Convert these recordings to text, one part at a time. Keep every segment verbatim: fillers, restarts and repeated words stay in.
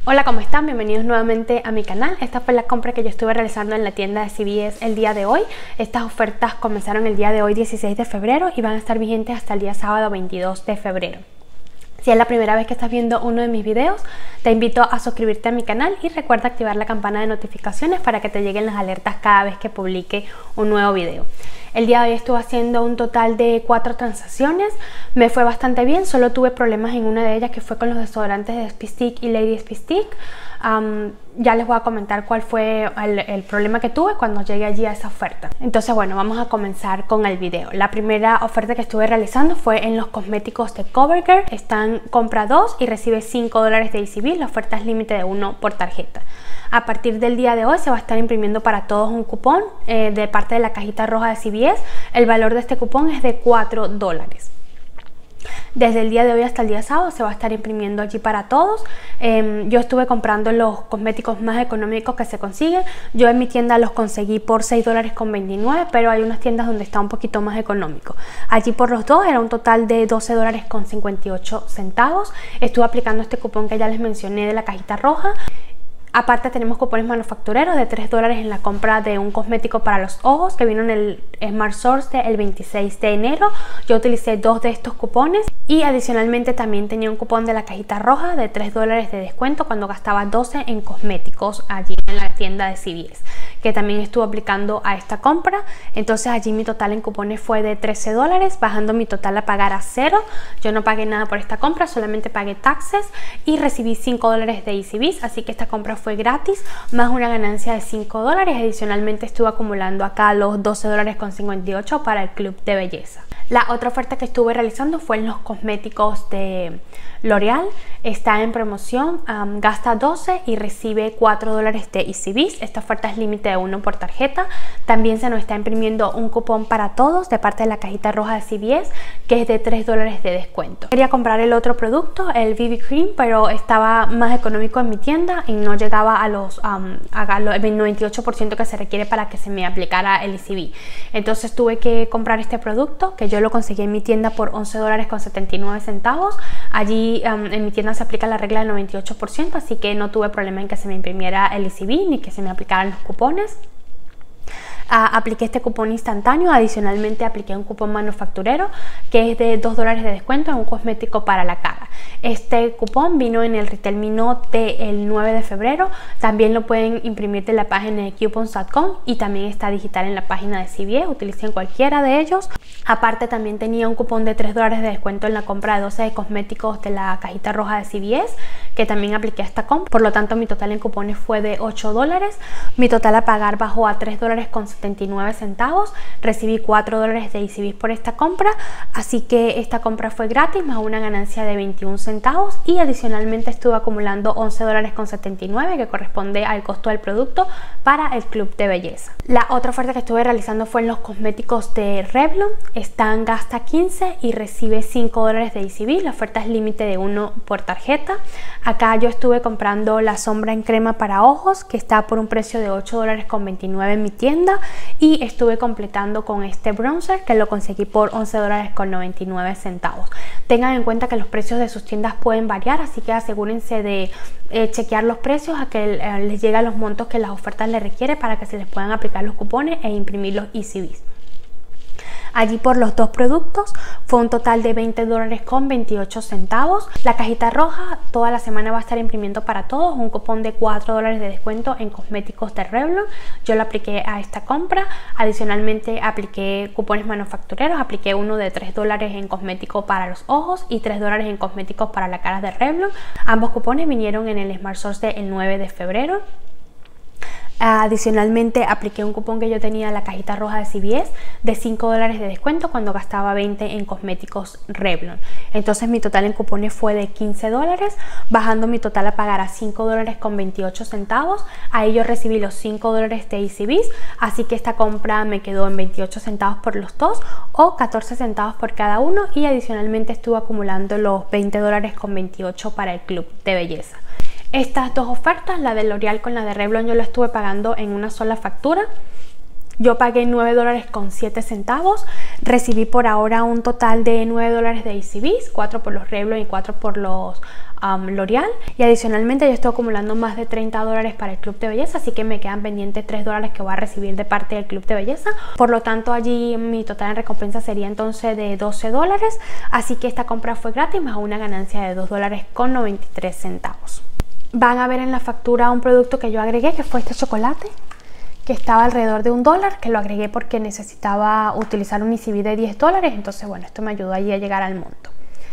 Hola, ¿cómo están? Bienvenidos nuevamente a mi canal. Esta fue la compra que yo estuve realizando en la tienda de C V S el día de hoy. Estas ofertas comenzaron el día de hoy, dieciséis de febrero, y van a estar vigentes hasta el día sábado veintidós de febrero. Si es la primera vez que estás viendo uno de mis videos, te invito a suscribirte a mi canal y recuerda activar la campana de notificaciones para que te lleguen las alertas cada vez que publique un nuevo video. El día de hoy estuve haciendo un total de cuatro transacciones, me fue bastante bien, solo tuve problemas en una de ellas que fue con los desodorantes de Spistick y Lady Spistick. Um, ya les voy a comentar cuál fue el, el problema que tuve cuando llegué allí a esa oferta. Entonces bueno, vamos a comenzar con el video. La primera oferta que estuve realizando fue en los cosméticos de CoverGirl. Están compra dos y recibe cinco dólares de E C B. La oferta es límite de uno por tarjeta. A partir del día de hoy se va a estar imprimiendo para todos un cupón eh, de parte de la cajita roja de C V S. El valor de este cupón es de cuatro dólares. Desde el día de hoy hasta el día sábado se va a estar imprimiendo allí para todos. Eh, yo estuve comprando los cosméticos más económicos que se consiguen. Yo en mi tienda los conseguí por seis dólares con veintinueve, pero hay unas tiendas donde está un poquito más económico. Allí por los dos era un total de doce dólares con cincuenta y ocho centavos. Estuve aplicando este cupón que ya les mencioné de la cajita roja. Aparte tenemos cupones manufactureros de tres dólares en la compra de un cosmético para los ojos que vino en el Smart Source el veintiséis de enero. Yo utilicé dos de estos cupones y adicionalmente también tenía un cupón de la cajita roja de tres dólares de descuento cuando gastaba doce en cosméticos allí en la tienda de C V S, que también estuve aplicando a esta compra. Entonces allí mi total en cupones fue de trece dólares, bajando mi total a pagar a cero. Yo no pagué nada por esta compra, solamente pagué taxes y recibí cinco dólares de E C B, así que esta compra fue gratis, más una ganancia de cinco dólares. Adicionalmente estuve acumulando acá los doce dólares con cincuenta y ocho para el club de belleza. La otra oferta que estuve realizando fue en los cosméticos de L'Oreal. Está en promoción, um, gasta doce y recibe cuatro dólares de E C B. Esta oferta es límite de uno por tarjeta. También se nos está imprimiendo un cupón para todos de parte de la cajita roja de C V S, que es de tres dólares de descuento. Quería comprar el otro producto, el B B Cream, pero estaba más económico en mi tienda y no llegaba a los um, a el noventa y ocho por ciento que se requiere para que se me aplicara el E C B. Entonces tuve que comprar este producto, que yo lo conseguí en mi tienda por once dólares con setenta y nueve centavos. Allí um, en mi tienda se aplica la regla del noventa y ocho por ciento, así que no tuve problema en que se me imprimiera el E C B ni que se me aplicaran los cupones. Uh, apliqué este cupón instantáneo. Adicionalmente apliqué un cupón manufacturero que es de dos dólares de descuento en un cosmético para la cara. Este cupón vino en el Retail Me Note el nueve de febrero. También lo pueden imprimir de la página de coupons punto com y también está digital en la página de C V S. Utilicen cualquiera de ellos. Aparte también tenía un cupón de tres dólares de descuento en la compra de doce de cosméticos de la cajita roja de C V S, que también apliqué a esta compra. Por lo tanto mi total en cupones fue de ocho dólares. Mi total a pagar bajó a tres dólares con setenta y nueve centavos. Recibí cuatro dólares de E C B por esta compra, así que esta compra fue gratis, más una ganancia de veintiún centavos, y adicionalmente estuve acumulando once dólares con setenta y nueve, que corresponde al costo del producto para el club de belleza. La otra oferta que estuve realizando fue en los cosméticos de Revlon. Están gasta quince y recibe cinco dólares de E C B. La oferta es límite de uno por tarjeta. Acá yo estuve comprando la sombra en crema para ojos, que está por un precio de ocho dólares con veintinueve en mi tienda, y estuve completando con este bronzer que lo conseguí por once dólares con noventa y nueve centavos. Tengan en cuenta que los precios de sus tiendas pueden variar, así que asegúrense de eh, chequear los precios a que eh, les lleguen los montos que las ofertas les requiere para que se les puedan aplicar los cupones e imprimir los E C Bs. Allí por los dos productos fue un total de veinte dólares con veintiocho centavos. La cajita roja toda la semana va a estar imprimiendo para todos un cupón de cuatro dólares de descuento en cosméticos de Revlon. Yo lo apliqué a esta compra. Adicionalmente apliqué cupones manufactureros. Apliqué uno de tres dólares en cosmético para los ojos y tres dólares en cosméticos para la cara de Revlon. Ambos cupones vinieron en el Smart Source el nueve de febrero. Adicionalmente apliqué un cupón que yo tenía en la cajita roja de C V S de cinco dólares de descuento cuando gastaba veinte en cosméticos Revlon. Entonces mi total en cupones fue de quince dólares, bajando mi total a pagar a cinco dólares con veintiocho centavos. Ahí yo recibí los cinco dólares de E C Bs, así que esta compra me quedó en veintiocho centavos por los dos o catorce centavos por cada uno, y adicionalmente estuve acumulando los veinte dólares con veintiocho para el club de belleza. Estas dos ofertas, la de L'Oreal con la de Revlon, yo la estuve pagando en una sola factura. Yo pagué nueve dólares con siete centavos. Recibí por ahora un total de nueve dólares de Easy Biz, cuatro por los Revlon y cuatro por los um, L'Oreal. Y adicionalmente yo estoy acumulando más de treinta dólares para el Club de Belleza, así que me quedan pendientes tres dólares que voy a recibir de parte del Club de Belleza. Por lo tanto, allí mi total en recompensa sería entonces de doce dólares. Así que esta compra fue gratis más una ganancia de dos dólares con noventa y tres centavos. Van a ver en la factura un producto que yo agregué, que fue este chocolate, que estaba alrededor de un dólar, que lo agregué porque necesitaba utilizar un Easy Biz de diez dólares. Entonces, bueno, esto me ayudó allí a llegar al monto.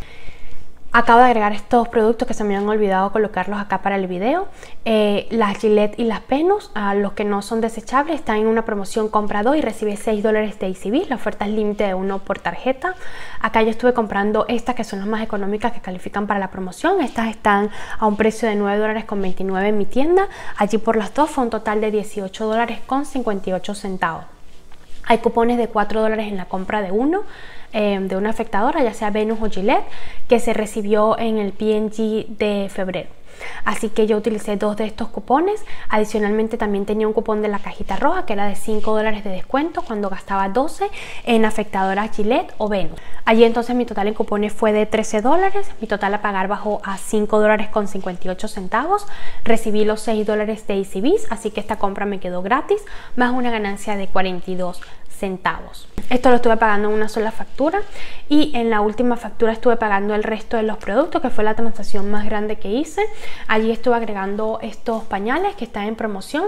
Acabo de agregar estos productos que se me han olvidado colocarlos acá para el video. Eh, las Gillette y las Venus, a los que no son desechables, están en una promoción compra dos y recibe seis dólares de Easy Biz. La oferta es límite de uno por tarjeta. Acá yo estuve comprando estas que son las más económicas que califican para la promoción. Estas están a un precio de nueve dólares con veintinueve en mi tienda. Allí por las dos fue un total de dieciocho dólares con cincuenta y ocho centavos. Hay cupones de cuatro dólares en la compra de uno. Eh, de una afectadora, ya sea Venus o Gillette, que se recibió en el P and G de febrero. Así que yo utilicé dos de estos cupones. Adicionalmente también tenía un cupón de la cajita roja que era de cinco dólares de descuento cuando gastaba doce en afectadoras Gillette o Venus. Allí entonces mi total en cupones fue de trece dólares. Mi total a pagar bajó a cinco dólares con cincuenta y ocho centavos. Recibí los seis dólares de Easy Biz, así que esta compra me quedó gratis, más una ganancia de cuarenta y dos centavos. Esto lo estuve pagando en una sola factura y en la última factura estuve pagando el resto de los productos, que fue la transacción más grande que hice. Allí estuve agregando estos pañales que están en promoción.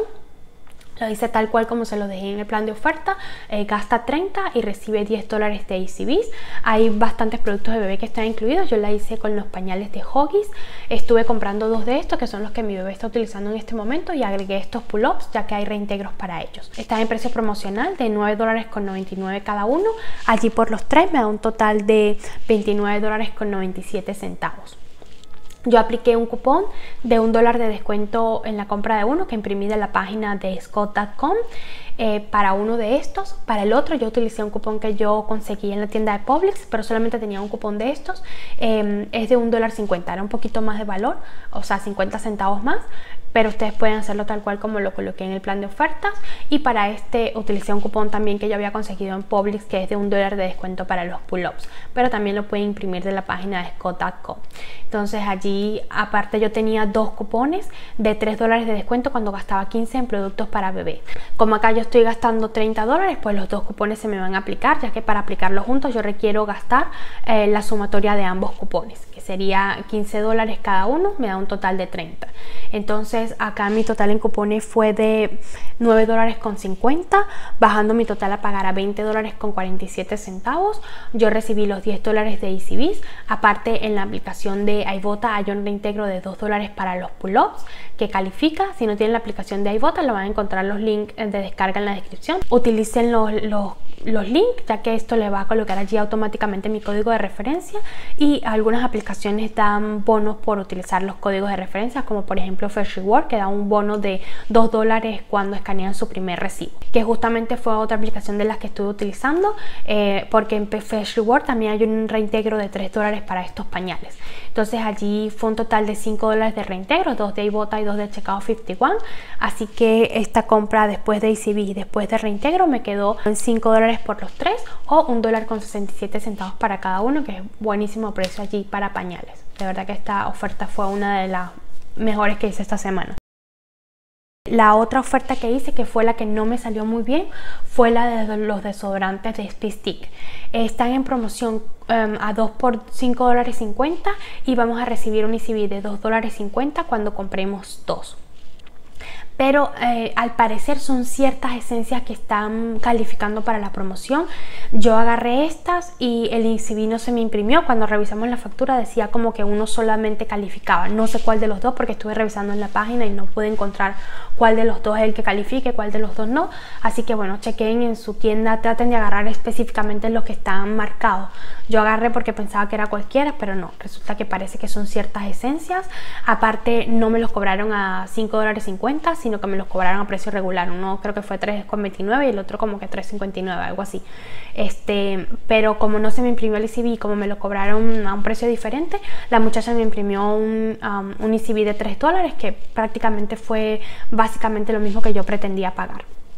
Lo hice tal cual como se lo dejé en el plan de oferta. Eh, gasta treinta y recibe diez dólares de Easy Biz. Hay bastantes productos de bebé que están incluidos. Yo la hice con los pañales de Huggies. Estuve comprando dos de estos que son los que mi bebé está utilizando en este momento y agregué estos pull-ups ya que hay reintegros para ellos. Están en precio promocional de nueve dólares con noventa y nueve cada uno. Allí por los tres me da un total de veintinueve dólares con noventa y siete centavos. Yo apliqué un cupón de un dólar de descuento en la compra de uno que imprimí de la página de Scott punto com eh, para uno de estos. Para el otro yo utilicé un cupón que yo conseguí en la tienda de Publix, pero solamente tenía un cupón de estos. Eh, es de un dólar cincuenta, era un poquito más de valor, o sea cincuenta centavos más, pero ustedes pueden hacerlo tal cual como lo coloqué en el plan de ofertas. Y para este utilicé un cupón también que yo había conseguido en Publix, que es de un dólar de descuento para los pull-ups, pero también lo pueden imprimir de la página de Scott punto com. Entonces allí aparte yo tenía dos cupones de tres dólares de descuento cuando gastaba quince en productos para bebé. Como acá yo estoy gastando treinta dólares, pues los dos cupones se me van a aplicar, ya que para aplicarlos juntos yo requiero gastar eh, la sumatoria de ambos cupones, que sería quince dólares cada uno, me da un total de treinta. Entonces acá mi total en cupones fue de nueve dólares con cincuenta, bajando mi total a pagar a veinte dólares con cuarenta y siete centavos. Yo recibí los diez dólares de Easy Biz. Aparte en la aplicación de iBota hay un reintegro de dos dólares para los pull-ups que califica. Si no tienen la aplicación de iBota lo van a encontrar los links de descarga en la descripción. Utilicen los, los los links, ya que esto le va a colocar allí automáticamente mi código de referencia, y algunas aplicaciones dan bonos por utilizar los códigos de referencia, como por ejemplo Fresh Reward, que da un bono de dos dólares cuando escanean su primer recibo, que justamente fue otra aplicación de las que estuve utilizando, eh, porque en Fresh Reward también hay un reintegro de tres dólares para estos pañales. Entonces allí fue un total de cinco dólares de reintegro, dos de iBota y dos de Checkout cincuenta y uno, así que esta compra después de Easy Biz y después de reintegro me quedó en cinco dólares por los tres, o un dólar con sesenta y siete centavos para cada uno, que es buenísimo precio allí para pañales. De verdad que esta oferta fue una de las mejores que hice esta semana. La otra oferta que hice, que fue la que no me salió muy bien, fue la de los desodorantes de Speed Stick. Están en promoción um, a dos por cinco dólares cincuenta y vamos a recibir un Easy Biz de dos dólares cincuenta cuando compremos dos. Pero eh, al parecer son ciertas esencias que están calificando para la promoción. Yo agarré estas y el Easy Biz no se me imprimió. Cuando revisamos la factura decía como que uno solamente calificaba. No sé cuál de los dos, porque estuve revisando en la página y no pude encontrar cuál de los dos es el que califique, cuál de los dos no. Así que bueno, chequen en su tienda, traten de agarrar específicamente los que están marcados. Yo agarré porque pensaba que era cualquiera, pero no, resulta que parece que son ciertas esencias. Aparte no me los cobraron a cinco dólares cincuenta, sino que me los cobraron a precio regular. Uno creo que fue tres con veintinueve y el otro como que tres cincuenta y nueve, algo así. Este, pero como no se me imprimió el Easy Biz, como me lo cobraron a un precio diferente, la muchacha me imprimió un, um, un Easy Biz de tres dólares, que prácticamente fue básicamente lo mismo que yo pretendía pagar.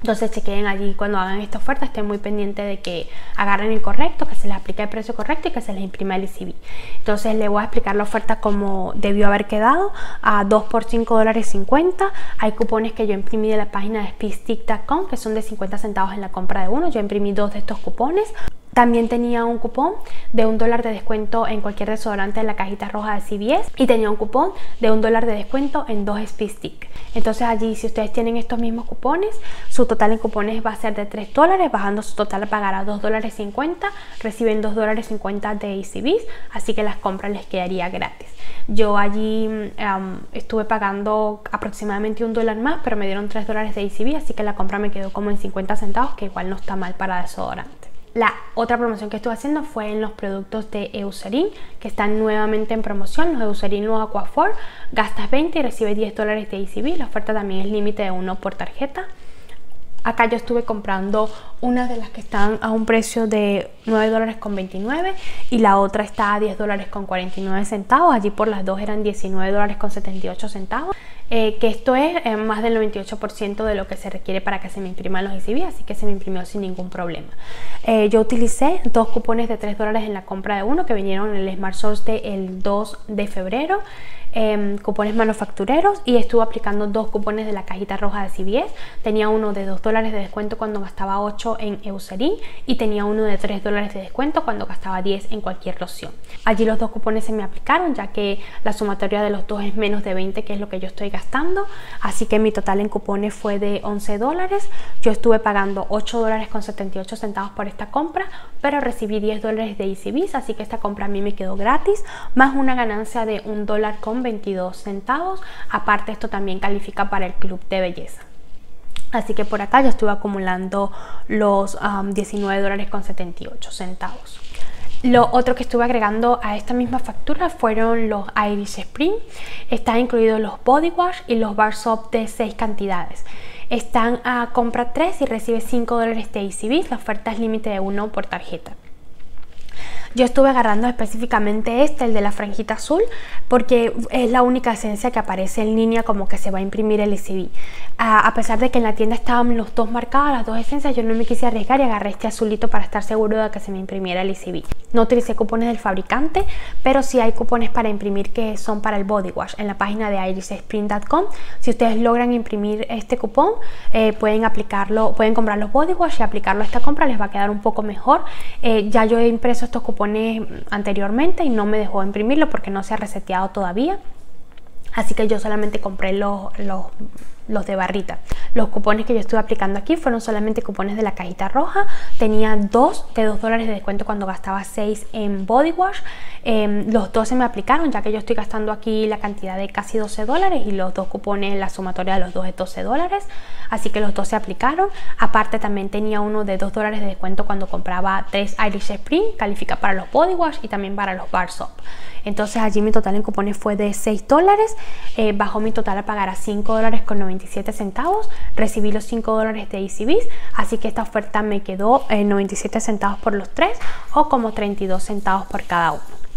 Entonces chequen allí cuando hagan esta oferta, estén muy pendientes de que agarren el correcto, que se les aplique el precio correcto y que se les imprima el E C B. Entonces les voy a explicar la oferta como debió haber quedado, a dos por cinco dólares cincuenta. Hay cupones que yo imprimí de la página de speedstick punto com que son de cincuenta centavos en la compra de uno. Yo imprimí dos de estos cupones. También tenía un cupón de un dólar de descuento en cualquier desodorante de la cajita roja de C V S y tenía un cupón de un dólar de descuento en dos Speedstick. Entonces allí, si ustedes tienen estos mismos cupones, su total en cupones va a ser de tres dólares, bajando su total a pagar a dos dólares cincuenta, reciben dos dólares cincuenta de E C Bs, así que las compras les quedaría gratis. Yo allí um, estuve pagando aproximadamente un dólar más, pero me dieron tres dólares de E C B, así que la compra me quedó como en cincuenta centavos, que igual no está mal para desodorante. La otra promoción que estuve haciendo fue en los productos de Eucerin, que están nuevamente en promoción. Los Eucerin, los Aquaphor, gastas veinte y recibes diez dólares de E C B. La oferta también es límite de uno por tarjeta. Acá yo estuve comprando una de las que están a un precio de nueve dólares con veintinueve y la otra está a diez dólares con cuarenta y nueve centavos. Allí por las dos eran diecinueve dólares con setenta y ocho centavos. Eh, que esto es eh, más del noventa y ocho por ciento de lo que se requiere para que se me impriman los E C B, así que se me imprimió sin ningún problema. Eh, yo utilicé dos cupones de tres dólares en la compra de uno que vinieron en el Smart Source del dos de febrero. Eh, cupones manufactureros, y estuve aplicando dos cupones de la cajita roja de C V S. Tenía uno de dos dólares de descuento cuando gastaba ocho en Eucerin y tenía uno de tres dólares de descuento cuando gastaba diez en cualquier loción. Allí los dos cupones se me aplicaron, ya que la sumatoria de los dos es menos de veinte, que es lo que yo estoy gastando, así que mi total en cupones fue de once dólares. Yo estuve pagando ocho dólares con setenta y ocho centavos por esta compra, pero recibí diez dólares de E C Bs, así que esta compra a mí me quedó gratis, más una ganancia de un dólar con veintidós centavos. Aparte, esto también califica para el club de belleza. Así que por acá yo estuve acumulando los um, diecinueve dólares con setenta y ocho centavos. Lo otro que estuve agregando a esta misma factura fueron los Irish Spring. Están incluidos los body wash y los bar soap de seis cantidades. Están a compra tres y recibe cinco dólares de E C Bs. La oferta es límite de uno por tarjeta. Yo estuve agarrando específicamente este, el de la franjita azul, porque es la única esencia que aparece en línea como que se va a imprimir el E C B. A, a pesar de que en la tienda estaban los dos marcados, las dos esencias, yo no me quise arriesgar y agarré este azulito para estar seguro de que se me imprimiera el E C B. No utilicé cupones del fabricante, pero sí hay cupones para imprimir que son para el body wash en la página de irish spring punto com. Si ustedes logran imprimir este cupón, eh, pueden aplicarlo, pueden comprar los body wash y aplicarlo a esta compra, les va a quedar un poco mejor. Eh, ya yo he impreso estos cupones anteriormente y no me dejó imprimirlo porque no se ha reseteado todavía, así que yo solamente compré los, los, los de barrita. Los cupones que yo estuve aplicando aquí fueron solamente cupones de la cajita roja. Tenía dos de dos dólares de descuento cuando gastaba seis en body wash. Eh, los dos se me aplicaron, ya que yo estoy gastando aquí la cantidad de casi doce dólares y los dos cupones, la sumatoria de los dos es doce dólares, así que los dos se aplicaron. Aparte también tenía uno de dos dólares de descuento cuando compraba tres Irish Spring, califica para los body wash y también para los bar soap. Entonces allí mi total en cupones fue de seis dólares, eh, bajó mi total a pagar a cinco dólares con noventa y siete centavos, recibí los cinco dólares de E C Bs, así que esta oferta me quedó en noventa y siete centavos por los tres o como treinta y dos centavos por cada uno.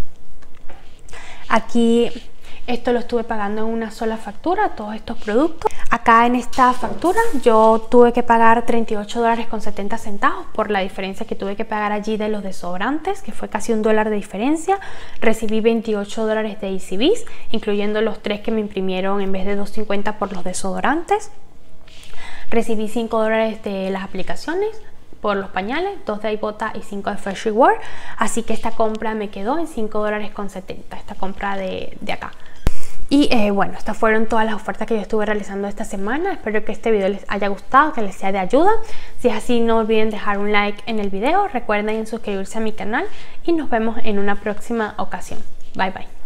Aquí esto lo estuve pagando en una sola factura, todos estos productos. Acá en esta factura yo tuve que pagar treinta y ocho dólares con setenta centavos por la diferencia que tuve que pagar allí de los desodorantes, que fue casi un dólar de diferencia. Recibí veintiocho dólares de E C Bs, incluyendo los tres que me imprimieron en vez de dos cincuenta por los desodorantes. Recibí cinco dólares de las aplicaciones por los pañales, dos de Ibotta y cinco de Fresh Reward, así que esta compra me quedó en cinco dólares con setenta, esta compra de, de acá. Y eh, bueno, estas fueron todas las ofertas que yo estuve realizando esta semana. Espero que este video les haya gustado, que les sea de ayuda. Si es así, no olviden dejar un like en el video, recuerden suscribirse a mi canal y nos vemos en una próxima ocasión. Bye bye.